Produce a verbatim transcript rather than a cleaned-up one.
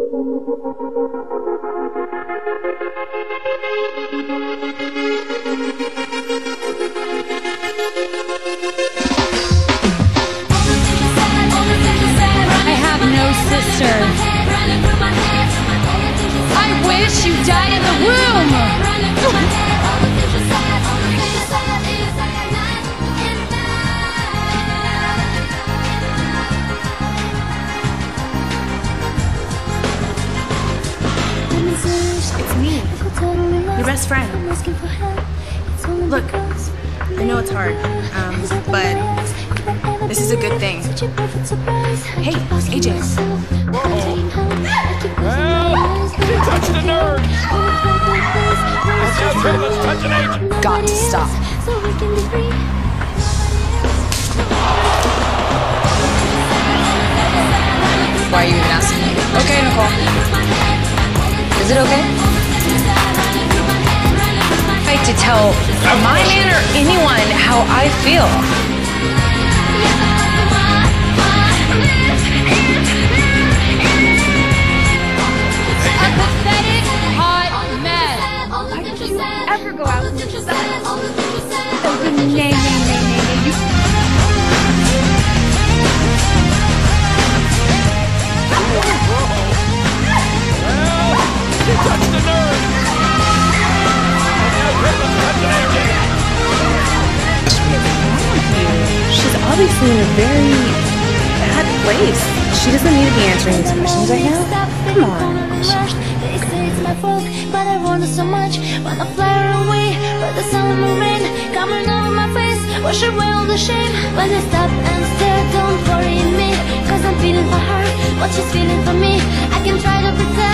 I have no sister. I wish you died in the womb. It's me, your best friend. Look, I know it's hard, um, but this is a good thing. Hey, A J. Whoa. Well, she touched a nerve. Okay, let's touch an agent. Got to stop. Why are you even asking me? Okay, Nicole. Is it okay? I like to tell my man or anyone how I feel. A pathetic, hot mess. Why did you ever go out with yourself? Oh, nay, nay, nay, nay, nay. She touched the nerve. She's obviously in a very bad place. She doesn't need to be answering these questions right now. Come on. They say it's my fault, but I want it so much. Wanna fly her away, but the sun will rain coming over my face, wash away all the shame. When I stop and stare, don't worry me, cause I'm feeling for her what she's feeling for me. I can try to pretend